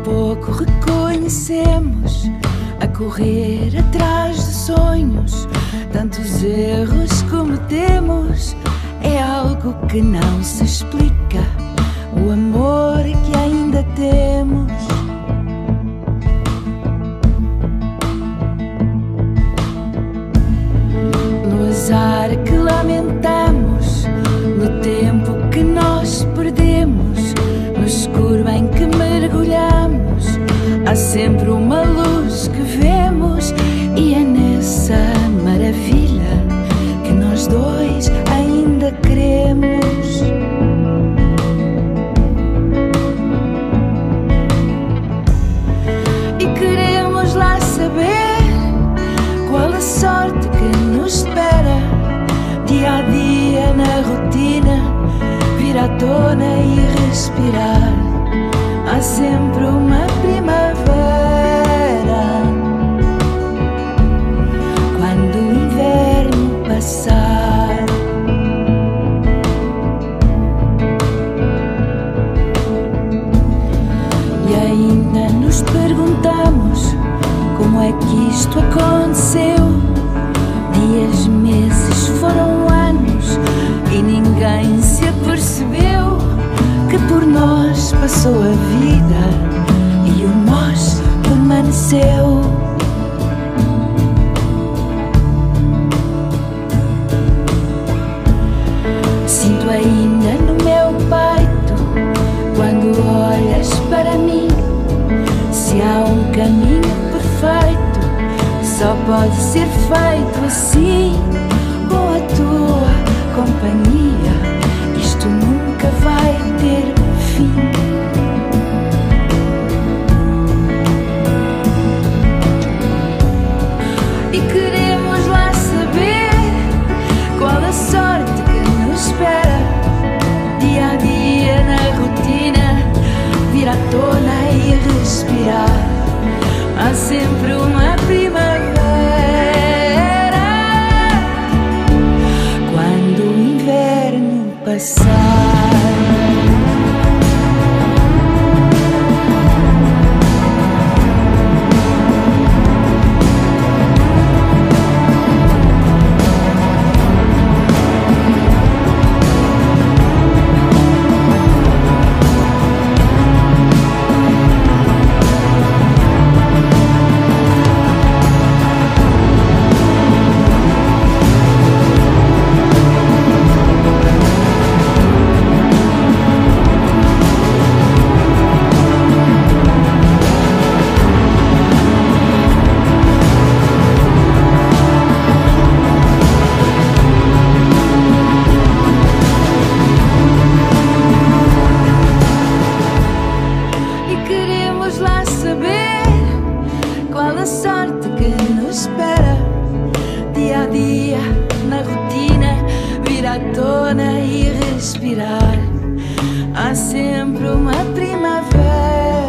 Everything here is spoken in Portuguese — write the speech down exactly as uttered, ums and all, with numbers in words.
pouco reconhecemos, a correr atrás de sonhos. Tantos erros cometemos, é algo que não se explica, o amor que ainda temos. No azar que lamentamos, no tempo que nós perdemos, no escuro em que mergulhamos, há sempre uma luz que vemos, e é nessa maravilha que nós dois ainda queremos. E queremos lá saber qual a sorte que nos espera, dia a dia na rotina, vir à tona e respirar. Há sempre uma primavera quando o inverno passar. E ainda nos perguntamos como é que isto aconteceu. Dias, meses, foram anos e ninguém se apercebeu que por nós passou a vida e o nós permaneceu. Sinto ainda no meu peito quando olhas para mim. Se há um caminho perfeito, só pode ser feito assim, com a tua companhia. Isto nunca vai ter fim. E queremos lá saber qual a sorte que nos espera, dia a dia na rotina, vir à tona e respirar. Há sempre uma primavera quando o inverno passar. A sorte que nos espera, dia a dia na rotina, vir à tona e respirar. Há sempre uma primavera